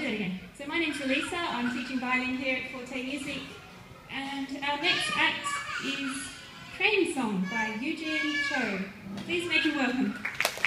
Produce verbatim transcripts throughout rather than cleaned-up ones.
that again. So my name's Elisa, I'm teaching violin here at Forte Music, and our next act is Train Song by Eugene Cho. Please make him welcome.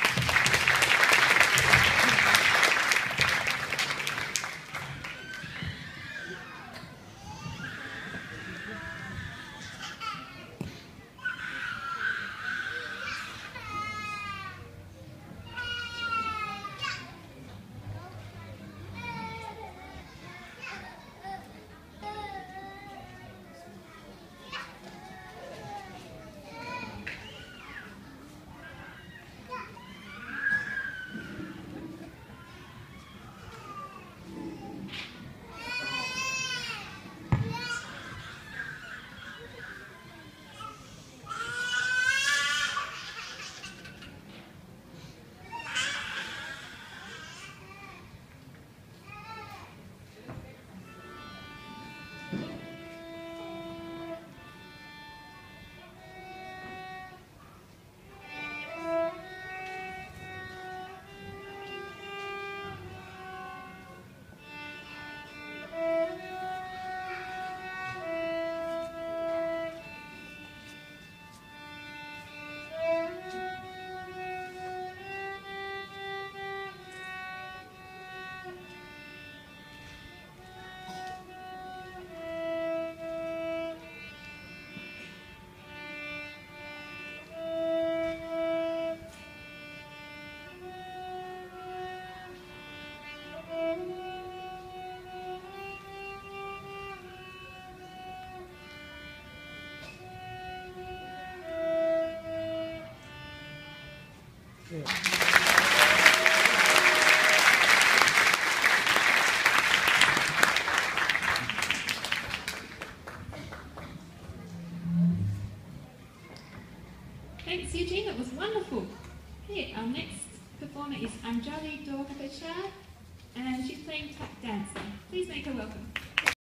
Yeah. Thanks, Eugene, that was wonderful. Okay, our next performer is Anjali Dorkapachar, and she's playing tap dancing. Please make her welcome.